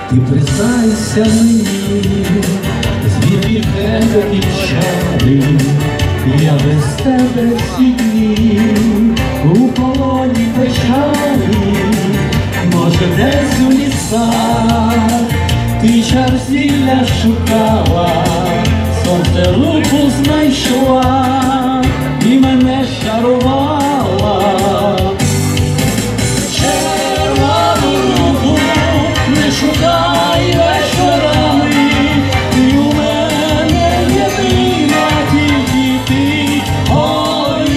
Ти признайся мені, звідки в тебе печалі, я без тебе всі дні у полоні печалі. Може, десь у лісах ти чар зілля шукала, сонце руку знайшла і мене чарувала. Червону руку не шукай вечорами, і у мене єдина тільки ти. Ой,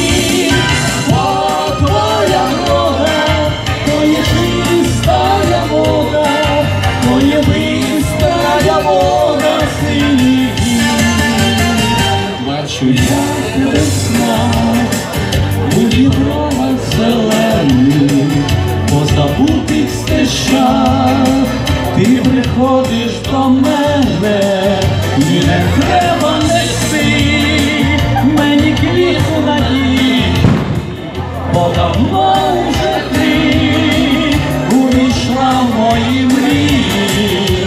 о, твоя врода, то є чистая вода, то є бистрая вода синіх гір. Бачу, як весна у дібровах зелених, по забутих стежках ти приходиш до мене, і не треба нести мені квіту надії, бо давно вже ти увійшла в мої мрії.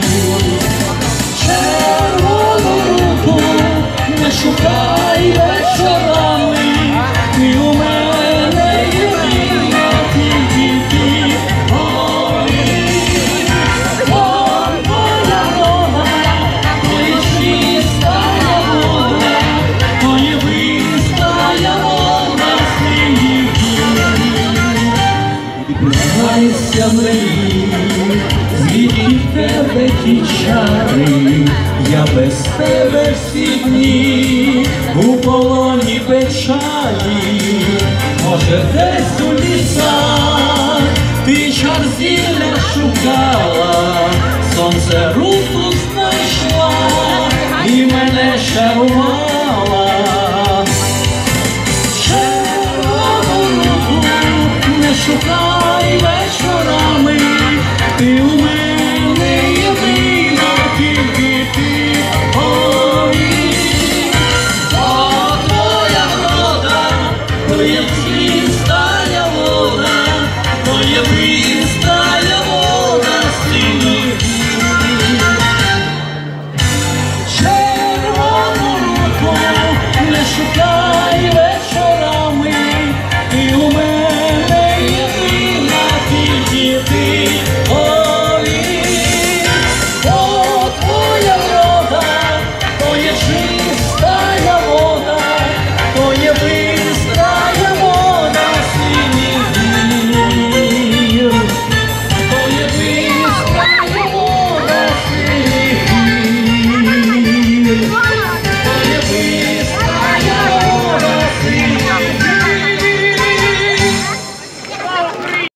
Червону руку не шукай вечорами, і у мене єдина тільки ти. Ой, о, твоя вода, то є чистая вода, то є бистрая вода синіх гір. Ти признайся мені, звідки в тебе ті чари, я без тебе всі дні у полоні печалі. Може, десь у лісах ти чар зілля шукала, сонце руку знайшла і мене чарувала. Червону руку не шукай вечорами, ти у мене єдина тільки ти. Ой, о, твоя врода, то є чистая вода, то є бистрая вода синіх гір. Червону руку не шукай вечорами, і у мене єдина тільки ти.